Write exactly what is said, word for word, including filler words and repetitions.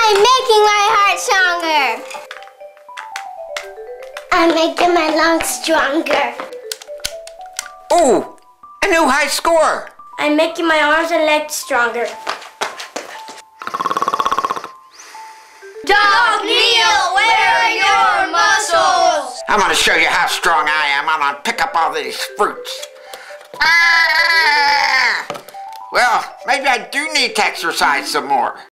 I'm making my heart stronger. I'm making my lungs stronger. Ooh, a new high score. I'm making my arms and legs stronger. Doc Neil, where are your muscles? I'm gonna show you how strong I am. I'm gonna pick up all these fruits. Ah! Well, maybe I do need to exercise some more.